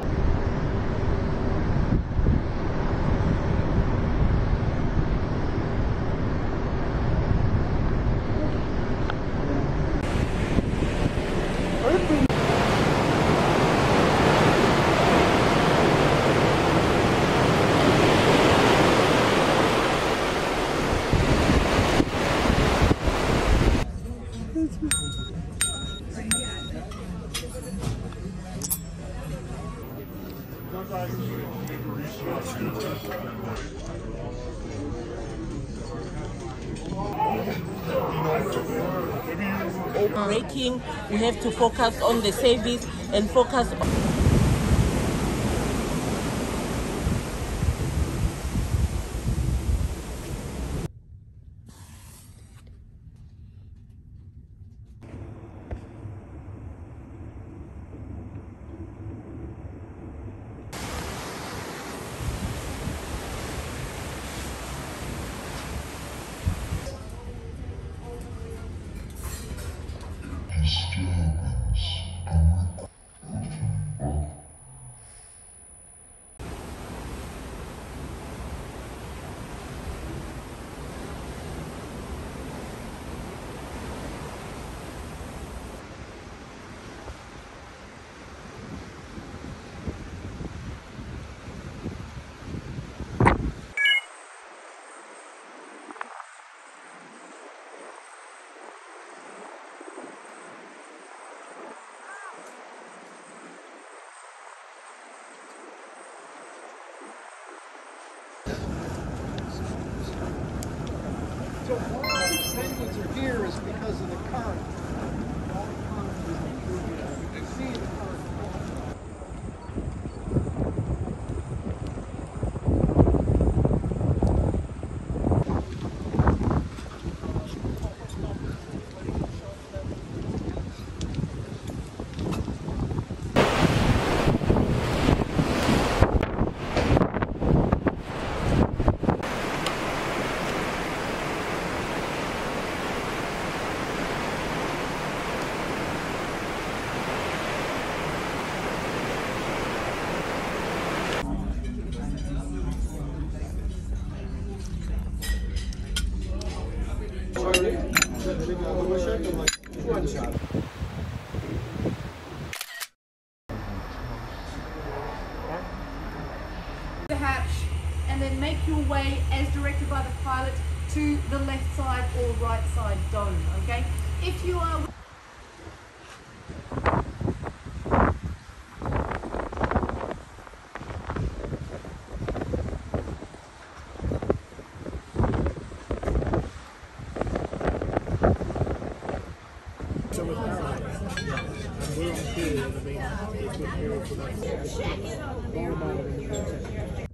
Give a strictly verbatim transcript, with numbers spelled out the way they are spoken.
Braking, we have to focus on the service and focus on So why these penguins are here is because of the current. You can see the current. The hatch and then make your way as directed by the pilot to the left side or right side dome, okay? If you are We're on period, I mean, it's good period for that.